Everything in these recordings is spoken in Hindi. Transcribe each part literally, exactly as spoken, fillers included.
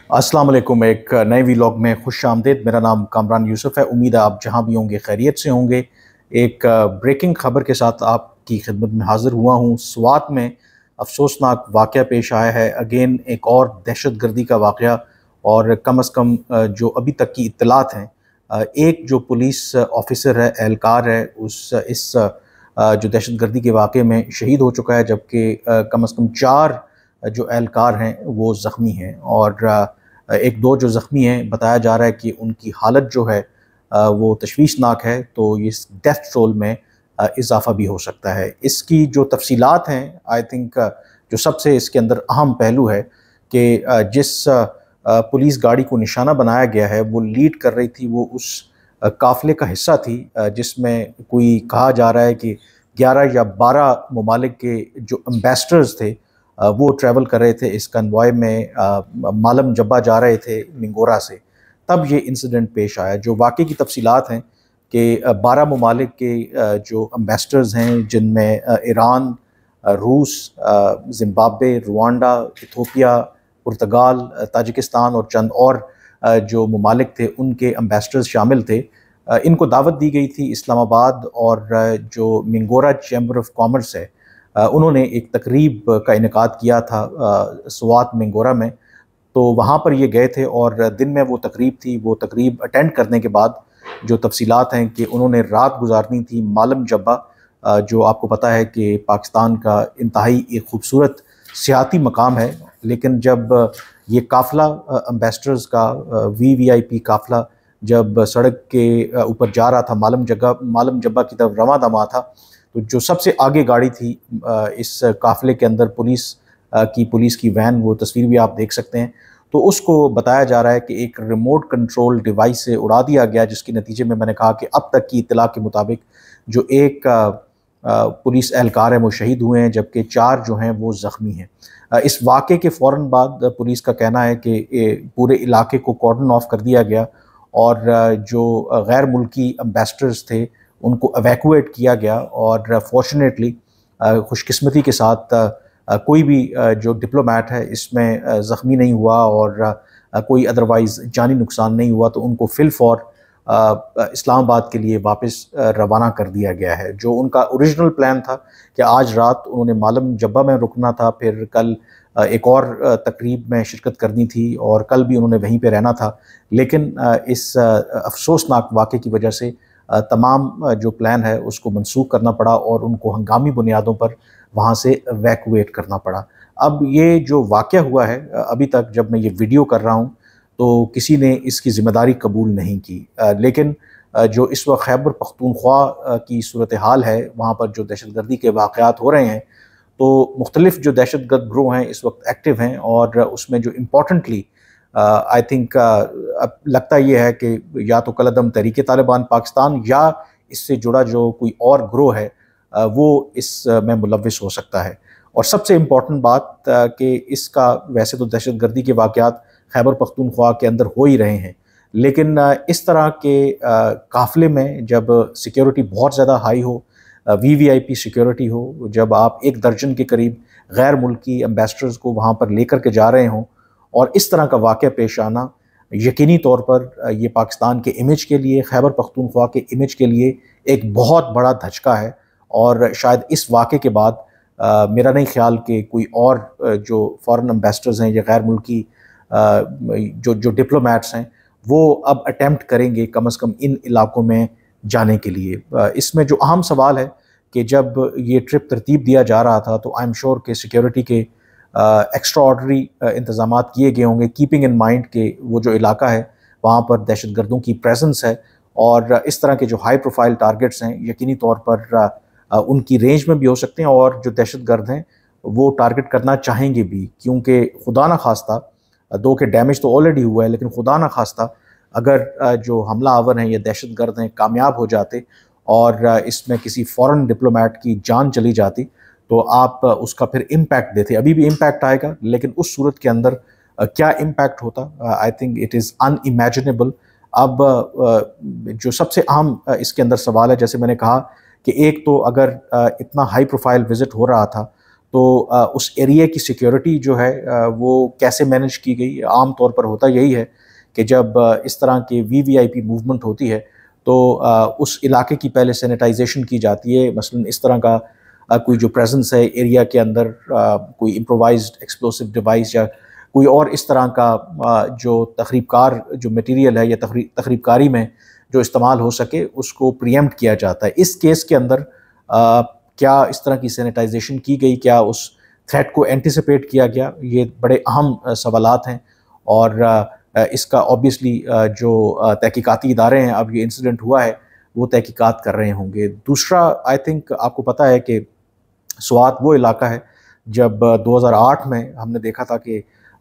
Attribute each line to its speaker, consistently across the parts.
Speaker 1: अस्सलाम वालेकुम। एक नए व्लॉग में खुश आमदीद। मेरा नाम कामरान यूसुफ है। उम्मीद है आप जहाँ भी होंगे खैरियत से होंगे। एक ब्रेकिंग खबर के साथ आपकी खिदमत में हाज़िर हुआ हूँ। स्वात में अफसोसनाक वाक़या पेश आया है। अगेन एक और दहशत गर्दी का वाक़या, और कम अज़ कम जो अभी तक की इत्तलात हैं, एक जो पुलिस ऑफिसर है, एहलकार है, उस इस जो दहशत गर्दी के वाक़े में शहीद हो चुका है, जबकि कम अज़ कम चार जो एहलकार हैं वो ज़ख्मी हैं। और एक दो जो ज़ख्मी हैं, बताया जा रहा है कि उनकी हालत जो है वो तशवीशनाक है, तो इस डेथ टोल में इजाफ़ा भी हो सकता है। इसकी जो तफसीलात हैं, आई थिंक जो सबसे इसके अंदर अहम पहलू है कि जिस पुलिस गाड़ी को निशाना बनाया गया है, वो लीड कर रही थी, वो उस काफ़िले का हिस्सा थी जिसमें कोई कहा जा रहा है कि ग्यारह या बारह ममालिक के जो एम्बेसडर्स थे वो ट्रैवल कर रहे थे इस कन्वॉय में, मालम जब्बा जा रहे थे मिंगोरा से। तब ये इंसिडेंट पेश आया। जो वाक़े की तफसीलात हैं कि बारह ममालिक के जो एम्बेसडर्स हैं, जिनमें ईरान, रूस, ज़िम्बाब्वे, रुवांडा, इथियोपिया, पुर्तगाल, ताजिकिस्तान और चंद और जो ममालिक थे, उनके एम्बेसडर्स शामिल थे। इनको दावत दी गई थी इस्लामाबाद, और जो मिंगोरा चैम्बर ऑफ कॉमर्स है, उन्होंने एक तकरीब का इनेकाद किया था स्वात मिंगोरा में। तो वहाँ पर ये गए थे और दिन में वो तकरीब थी। वो तकरीब अटेंड करने के बाद जो तफसीलात हैं कि उन्होंने रात गुजारनी थी मालम जब्बा, जो आपको पता है कि पाकिस्तान का इंतहाई एक खूबसूरत सियाती मकाम है। लेकिन जब ये काफ़िला एम्बेसडर्स का वी वी आई पी काफ़िला जब सड़क के ऊपर जा रहा था, मालम जगह मालम जब्बा की तरफ रवां दमा था, तो जो सबसे आगे गाड़ी थी इस काफ़िले के अंदर पुलिस की पुलिस की वैन, वो तस्वीर भी आप देख सकते हैं, तो उसको बताया जा रहा है कि एक रिमोट कंट्रोल डिवाइस से उड़ा दिया गया, जिसके नतीजे में मैंने कहा कि अब तक की इत्तला के मुताबिक जो एक पुलिस एहलकार है वो शहीद हुए हैं, जबकि चार जो हैं वो ज़ख्मी हैं। इस वाक़े के फ़ौरन बाद पुलिस का कहना है कि पूरे इलाके को कॉर्डन ऑफ कर दिया गया, और जो गैर मुल्की एम्बेसडर्स थे उनको एवैक्यूएट किया गया। और फॉर्चुनेटली खुशकिस्मती के साथ कोई भी जो डिप्लोमेट है इसमें ज़ख्मी नहीं हुआ, और कोई अदरवाइज़ जानी नुकसान नहीं हुआ, तो उनको फिल फॉर इस्लामाबाद के लिए वापस रवाना कर दिया गया है। जो उनका ओरिजिनल प्लान था कि आज रात उन्होंने मालम जब्बा में रुकना था, फिर कल एक और तकरीब में शिरकत करनी थी, और कल भी उन्होंने वहीं पे रहना था। लेकिन इस अफसोसनाक वाक़े की वजह से तमाम जो प्लान है उसको मनसूख करना पड़ा, और उनको हंगामी बुनियादों पर वहाँ से इवैक्यूएट करना पड़ा। अब ये जो वाक़या हुआ है, अभी तक जब मैं ये वीडियो कर रहा हूँ तो किसी ने इसकी ज़िम्मेदारी कबूल नहीं की। लेकिन जो इस वक्त खैबर पख्तूनख्वा की सूरत हाल है, वहाँ पर जो दहशतगर्दी के वाक़यात हो रहे हैं, तो मुख्तलिफ़ जो दहशतगर्द ग्रोह हैं इस वक्त एक्टिव हैं, और उसमें जो इम्पॉर्टेंटली आई थिंक अब लगता ये है कि या तो कलअदम तहरीक तालिबान पाकिस्तान या इससे जुड़ा जो कोई और ग्रोह है वो इसमें मुलव्विस हो सकता है। और सबसे इम्पॉर्टेंट बात कि इसका, वैसे तो दहशतगर्दी के वाक़यात खैबर पख्तूनख्वा के अंदर हो ही रहे हैं, लेकिन इस तरह के काफ़िले में जब सिक्योरिटी बहुत ज़्यादा हाई हो, V V I P security हो, जब आप एक दर्जन के करीब गैर मुल्की एम्बेसडर्स को वहाँ पर लेकर के जा रहे हों, और इस तरह का वाक़या पेश आना यकीनी तौर पर ये पाकिस्तान के इमेज के लिए, खैबर पख्तूनख्वा के इमेज के लिए एक बहुत बड़ा धचका है। और शायद इस वाक़े के बाद आ, मेरा नहीं ख्याल कि कोई और जो फॉरेन एम्बेसडर्स हैं या गैर मुल्की आ, जो जो डिप्लोमेट्स हैं वो अब अटेम्प्ट करेंगे कम अज़ कम इन इलाकों में जाने के लिए। आ, इसमें जो अहम सवाल है कि जब ये ट्रिप तरतीब दिया जा रहा था, तो आई एम श्योर कि सिक्योरिटी के एक्स्ट्रा ऑर्डनरी इंतज़ाम किए गए होंगे, कीपिंग इन माइंड के वो जो इलाका है वहाँ पर दहशतगर्दों की प्रेजेंस है, और इस तरह के जो हाई प्रोफाइल टारगेट्स हैं यकीनी तौर पर आ, उनकी रेंज में भी हो सकते हैं, और जो दहशतगर्द हैं वो टारगेट करना चाहेंगे भी, क्योंकि खुदा न खास्ता, दो के डैमेज तो ऑलरेडी हुआ है, लेकिन खुदा न खास्ता अगर जो हमला आवर हैं या दहशतगर्द हैं कामयाब हो जाते और इसमें किसी फ़ॉरेन डिप्लोमेट की जान चली जाती, तो आप उसका फिर इम्पैक्ट देते। अभी भी इम्पैक्ट आएगा, लेकिन उस सूरत के अंदर क्या इम्पैक्ट होता, I think it is unimaginable. अब जो सबसे अहम इसके अंदर सवाल है, जैसे मैंने कहा कि एक तो अगर इतना हाई प्रोफाइल विज़िट हो रहा था, तो उस एरिया की सिक्योरिटी जो है वो कैसे मैनेज की गई। आम तौर पर होता यही है कि जब इस तरह के V V I P movement होती है तो उस इलाके की पहले सैनिटाइजेशन की जाती है। मसलन इस तरह का कोई जो प्रेजेंस है एरिया के अंदर, कोई इम्प्रोवाइज्ड एक्सप्लोसिव डिवाइस या कोई और इस तरह का जो तखरीबकार जो मटेरियल है या तखरीबकारी में जो इस्तेमाल हो सके उसको प्रीएम्प्ट किया जाता है। इस केस के अंदर आ, क्या इस तरह की सैनिटाइजेशन की गई, क्या उस थ्रेट को एंटिसिपेट किया गया, ये बड़े अहम सवालात हैं। और आ, इसका ऑब्वियसली जो तहकीकाती इदारे हैं, अब ये इंसिडेंट हुआ है वो तहकीकात कर रहे होंगे। दूसरा, आई थिंक आपको पता है कि स्वात वो इलाका है जब दो हज़ार आठ में हमने देखा था कि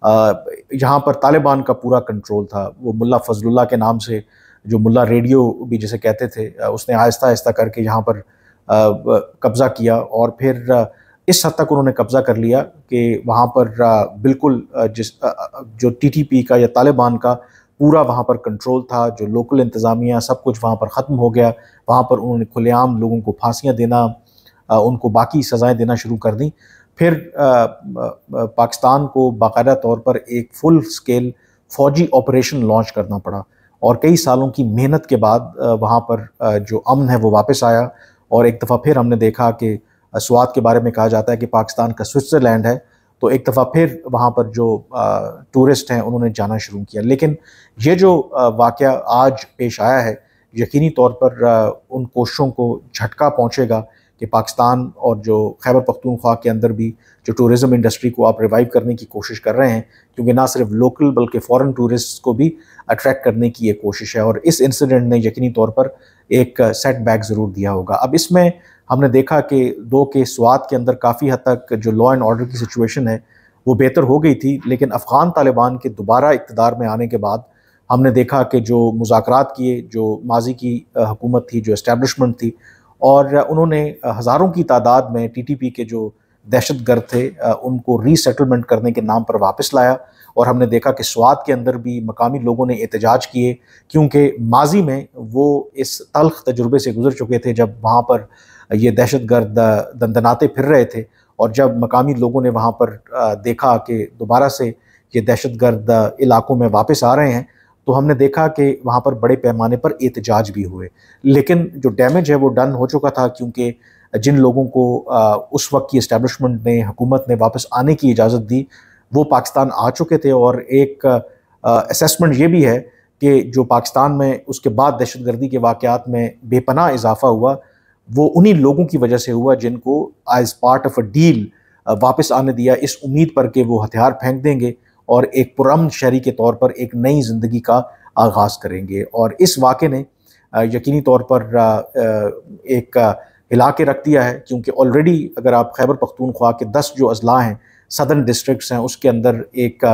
Speaker 1: यहाँ पर तालिबान का पूरा कंट्रोल था। वो मुल्ला फजलुल्लाह के नाम से, जो मुल्ला रेडियो भी जिसे कहते थे, उसने आहिस्ता आहिस्ता करके यहाँ पर कब्ज़ा किया और फिर इस हद तक उन्होंने कब्ज़ा कर लिया कि वहाँ पर बिल्कुल जिस जो टी टी पी का या तालिबान का पूरा वहाँ पर कंट्रोल था। जो लोकल इंतज़ामिया सब कुछ वहाँ पर ख़त्म हो गया। वहाँ पर उन्होंने खुलेआम लोगों को फांसियाँ देना, उनको बाकी सज़ाएँ देना शुरू कर दी। फिर पाकिस्तान को बाकायदा तौर पर एक फुल स्केल फ़ौजी ऑपरेशन लॉन्च करना पड़ा और कई सालों की मेहनत के बाद वहाँ पर जो अमन है वो वापस आया। और एक दफ़ा फिर हमने देखा कि स्वात के बारे में कहा जाता है कि पाकिस्तान का स्विट्ज़रलैंड है, तो एक दफ़ा फिर वहाँ पर जो टूरिस्ट हैं उन्होंने जाना शुरू किया। लेकिन ये जो वाक़या आज पेश आया है, यकीनी तौर पर उन कोशिशों को झटका पहुँचेगा कि पाकिस्तान और जो खैबर पख्तूनख्वा के अंदर भी जो टूरिज़म इंडस्ट्री को आप रिवाइव करने की कोशिश कर रहे हैं, क्योंकि ना सिर्फ लोकल बल्कि फ़ॉरेन टूरिस्ट को भी अट्रैक्ट करने की ये कोशिश है। और इस इंसिडेंट ने यकीनी तौर पर एक सेटबैक ज़रूर दिया होगा। अब इसमें हमने देखा कि दो के स्वात के अंदर काफ़ी हद तक जो लॉ एंड ऑर्डर की सिचुएशन है वो बेहतर हो गई थी, लेकिन अफ़गान तालिबान के दोबारा इक़्तिदार में आने के बाद हमने देखा कि जो मुज़ाकरात किए, जो माजी की हुकूमत थी, जो इस्टेब्लिशमेंट थी, और उन्होंने हज़ारों की तादाद में टी टी पी के जो दहशतगर्द थे उनको रीसेटलमेंट करने के नाम पर वापस लाया। और हमने देखा कि स्वात के अंदर भी मकामी लोगों ने एहतजाज किए, क्योंकि माजी में वो इस तल्ख तजुर्बे से गुजर चुके थे जब वहाँ पर ये दहशतगर्द दंदनाते फिर रहे थे। और जब मकामी लोगों ने वहाँ पर देखा कि दोबारा से ये दहशतगर्द इलाकों में वापस आ रहे हैं, तो हमने देखा कि वहाँ पर बड़े पैमाने पर एहतजाज भी हुए। लेकिन जो डैमेज है वो डन हो चुका था, क्योंकि जिन लोगों को उस वक्त की इस्टेब्लिशमेंट ने, हुकूमत ने वापस आने की इजाज़त दी, वो पाकिस्तान आ चुके थे। और एक असेसमेंट ये भी है कि जो पाकिस्तान में उसके बाद दहशतगर्दी के वाक़यात में बेपनाह इजाफ़ा हुआ, वो उन्हीं लोगों की वजह से हुआ जिनको as part of a deal वापस आने दिया, इस उम्मीद पर कि वो हथियार फेंक देंगे और एक पुरअमन शहरी के तौर पर एक नई ज़िंदगी का आगाज़ करेंगे। और इस वाक़े ने यकीनी तौर पर एक हिला के रख दिया है, क्योंकि ऑलरेडी अगर आप खैबर पख्तूनख्वा के दस जो अजला हैं, सदर्न डिस्ट्रिक्ट्स हैं, उसके अंदर एक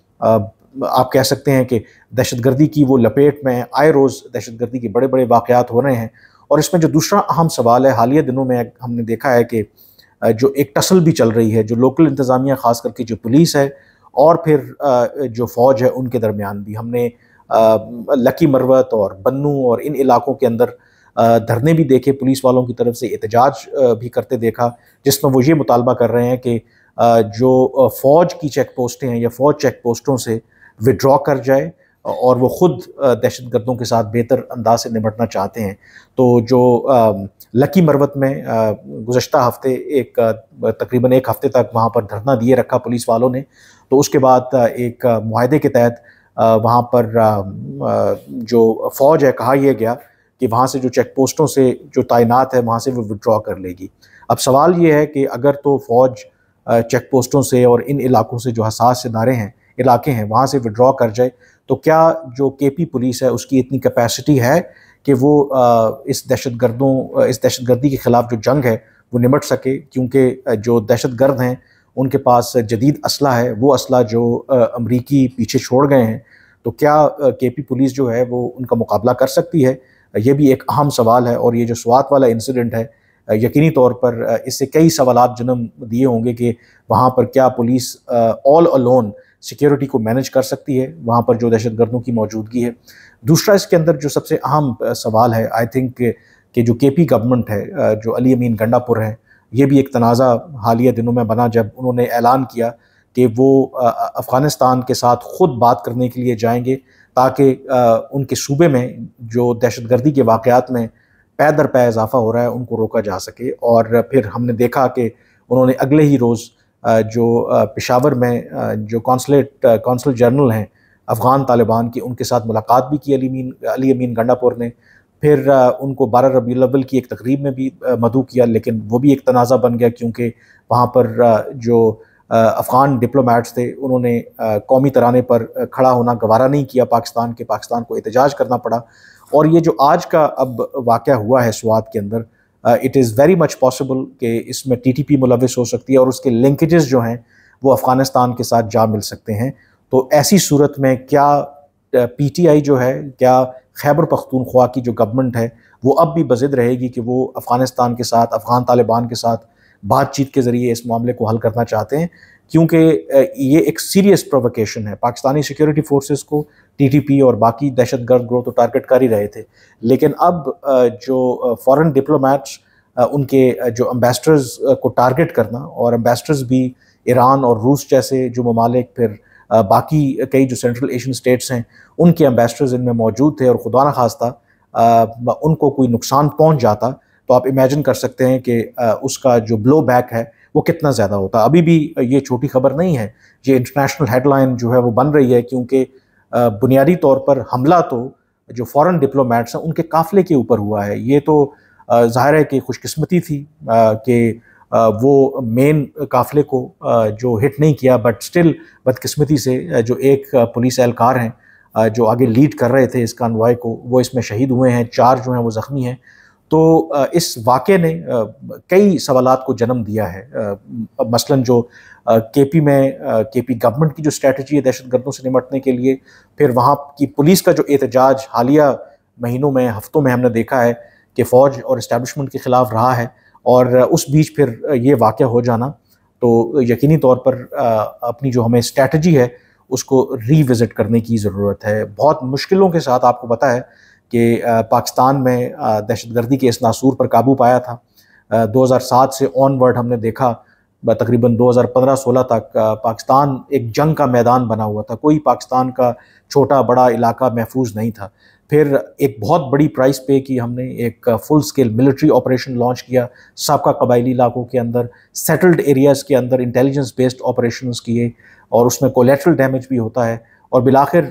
Speaker 1: आप कह सकते हैं कि दहशतगर्दी की वो लपेट में आए रोज़ दहशतगर्दी के बड़े बड़े वाक़यात हो रहे हैं। और इसमें जो दूसरा अहम सवाल है, हालिया दिनों में हमने देखा है कि जो एक टसल भी चल रही है, जो लोकल इंतज़ामिया ख़ास करके जो पुलिस है और फिर जो फ़ौज है उनके दरमियान भी। हमने लकी मरवत और बन्नू और इन इलाकों के अंदर धरने भी देखे, पुलिस वालों की तरफ से एहतजाज भी करते देखा, जिसमें वो ये मुतालबा कर रहे हैं कि जो फ़ौज की चेक पोस्टें हैं या फ़ौज चेक पोस्टों से विड्रॉ कर जाए और वो ख़ुद दहशतगर्दों के साथ बेहतर अंदाज से निपटना चाहते हैं। तो जो लकी मरवत में गुज़श्ता हफ़्ते एक तकरीबन एक हफ़्ते तक वहाँ पर धरना दिए रखा पुलिस वालों ने, तो उसके बाद एक मुआहदे के तहत वहाँ पर जो फ़ौज है, कहा यह गया कि वहाँ से जो चेक पोस्टों से जो तैनात है वहाँ से वो विड्रॉ कर लेगी। अब सवाल ये है कि अगर तो फ़ौज चेक पोस्टों से और इन इलाकों से जो हसास इदारे हैं, इलाके हैं, वहाँ से विड्रॉ कर जाए, तो क्या जो के पी पुलिस है उसकी इतनी कैपेसिटी है कि वो इस दहशतगर्दों इस दहशतगर्दी के ख़िलाफ़ जो जंग है वो निमट सके? क्योंकि जो दहशतगर्द हैं उनके पास जदीद असला है, वो असला जो अमरीकी पीछे छोड़ गए हैं, तो क्या के पी पुलिस जो है वो उनका मुकाबला कर सकती है? ये भी एक अहम सवाल है। और ये जो स्वात वाला इंसिडेंट है, यकीनी तौर पर इससे कई सवालात जन्म दिए होंगे कि वहाँ पर क्या पुलिस ऑल अलोन सिक्योरिटी को मैनेज कर सकती है, वहाँ पर जो दहशतगर्दों की मौजूदगी है। दूसरा इसके अंदर जो सबसे अहम सवाल है, आई थिंक कि जो के पी गवर्नमेंट है, जो अली अमीन गंडापुर है, ये भी एक तनाज़ा हालिया दिनों में बना जब उन्होंने ऐलान किया कि वो अफ़गानिस्तान के साथ ख़ुद बात करने के लिए जाएंगे ताकि उनके सूबे में जो दहशतगर्दी के वाक़यात में पै दर पै इजाफ़ा हो रहा है उनको रोका जा सके। और फिर हमने देखा कि उन्होंने अगले ही रोज़ जो पेशावर में जो कौंसलेट कौंसल जनरल हैं अफ़गान तालिबान की, उनके साथ मुलाकात भी की अली अमीन अली अमीन गंडापुर ने। फिर उनको बारह रबीउल अव्वल की एक तकरीब में भी मदऊ किया, लेकिन वो भी एक तनाज़ा बन गया क्योंकि वहाँ पर जो अफ़गान डिप्लोमेट्स थे उन्होंने कौमी तराने पर खड़ा होना गवारा नहीं किया पाकिस्तान के, पाकिस्तान को एहतजाज करना पड़ा। और ये जो आज का अब वाक़या हुआ है स्वात के अंदर, it is very much possible कि इसमें टी टी पी मुलविस हो सकती है और उसके लिंकेजेस जो हैं वो अफ़गानिस्तान के साथ जा मिल सकते हैं। तो ऐसी सूरत में क्या पी टी आई जो है, क्या खैबर पख्तूनख्वा की जो गवर्नमेंट है वो अब भी बज़िद रहेगी कि वो अफ़गानिस्तान के साथ, अफ़गान तालिबान के साथ बातचीत के ज़रिए इस मामले को हल करना चाहते हैं? क्योंकि ये एक सीरियस प्रोवोकेशन है। पाकिस्तानी सिक्योरिटी फोर्सेस को टी टी पी और बाकी दहशतगर्द ग्रोह तो टारगेट कर ही रहे थे, लेकिन अब जो फॉरेन डिप्लोमेट्स उनके जो एम्बेसडर्स को टारगेट करना, और एम्बेसडर्स भी ईरान और रूस जैसे जो ममालिक, फिर बाकी कई जो सेंट्रल एशियन स्टेट्स हैं उनके एम्बेसडर्स इनमें मौजूद थे, और खुदा न खास्ता उनको कोई नुकसान पहुंच जाता तो आप इमेजिन कर सकते हैं कि उसका जो ब्लो बैक है वो कितना ज़्यादा होता। अभी भी ये छोटी खबर नहीं है, ये इंटरनेशनल हेडलाइन जो है वो बन रही है, क्योंकि बुनियादी तौर पर हमला तो जो फॉरेन डिप्लोमेट्स हैं उनके काफ़िले के ऊपर हुआ है। ये तो ज़ाहिर है कि खुशकिस्मती थी कि वो मेन काफ़िले को जो हिट नहीं किया, बट स्टिल बदकिस्मती से जो एक पुलिस एहलकार हैं जो आगे लीड कर रहे थे इस कॉन्वॉय को, वो इसमें शहीद हुए हैं, चार जो हैं वो ज़ख्मी हैं। तो इस वाक़े ने कई सवालात को जन्म दिया है। मसलन जो के पी में के पी गवर्नमेंट की जो स्ट्रेटजी है दहशतगर्दों से निपटने के लिए, फिर वहाँ की पुलिस का जो एहतजाज हालिया महीनों में, हफ्तों में हमने देखा है कि फ़ौज और इस्टेब्लिशमेंट के ख़िलाफ़ रहा है, और उस बीच फिर ये वाक़या हो जाना, तो यकीनी तौर पर अपनी जो हमें स्ट्रेटजी है उसको रीविज़िट करने की ज़रूरत है। बहुत मुश्किलों के साथ आपको पता है कि पाकिस्तान में दहशतगर्दी के इस नासूर पर काबू पाया था। दो हज़ार सात से ऑनवर्ड हमने देखा तकरीबन दो हज़ार पंद्रह सोलह तक पाकिस्तान एक जंग का मैदान बना हुआ था, कोई पाकिस्तान का छोटा बड़ा इलाका महफूज नहीं था। फिर एक बहुत बड़ी प्राइस पे की हमने, एक full scale military operation launch किया साबका कबायली इलाकों के अंदर, सेटल्ड एरियाज़ के अंदर इंटेलिजेंस बेस्ड ऑपरेशंस किए, और उसमें कोलेटरल डैमेज भी होता है। और बिलाखिर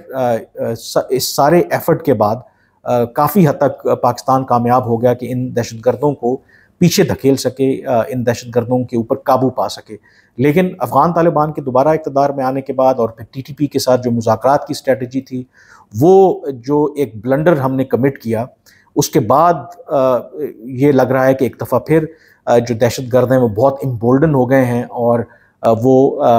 Speaker 1: इस सारे एफर्ट के बाद काफ़ी हद तक पाकिस्तान कामयाब हो गया कि इन दहशतगर्दों को पीछे धकेल सके, इन दहशतगर्दों के ऊपर काबू पा सके। लेकिन अफ़गान तालिबान के दोबारा इक़्तिदार में आने के बाद और फिर टी टी पी के साथ जो मुज़ाकरात की स्ट्रेटजी थी, वो जो एक ब्लंडर हमने कमिट किया, उसके बाद ये लग रहा है कि एक दफ़ा फिर जो दहशतगर्द हैं वो बहुत इम्बोल्डन हो गए हैं, और वो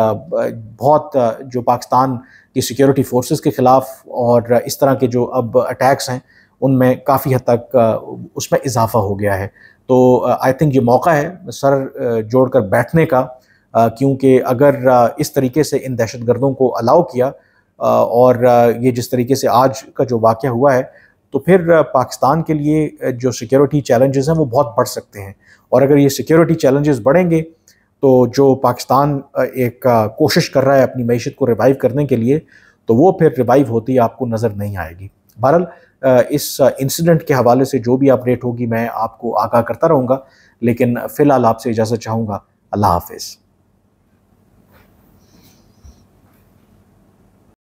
Speaker 1: बहुत जो पाकिस्तान की सिक्योरिटी फोर्सेस के ख़िलाफ़ और इस तरह के जो अब अटैक्स हैं उनमें काफ़ी हद तक उसमें इजाफ़ा हो गया है। तो आई थिंक ये मौका है सर जोड़कर बैठने का, क्योंकि अगर इस तरीके से इन दहशतगर्दों को अलाउ किया और ये जिस तरीके से आज का जो वाक़या हुआ है, तो फिर पाकिस्तान के लिए जो सिक्योरिटी चैलेंजेस हैं वो बहुत बढ़ सकते हैं। और अगर ये सिक्योरिटी चैलेंजेस बढ़ेंगे तो जो पाकिस्तान एक कोशिश कर रहा है अपनी मईशत को रिवाइव करने के लिए, तो वो फिर रिवाइव होती आपको नज़र नहीं आएगी। बहरहाल इस इंसिडेंट के हवाले से जो भी अपडेट होगी मैं आपको आगाह करता रहूँगा, लेकिन फ़िलहाल आपसे इजाज़त चाहूँगा। अल्लाह हाफ़िज़।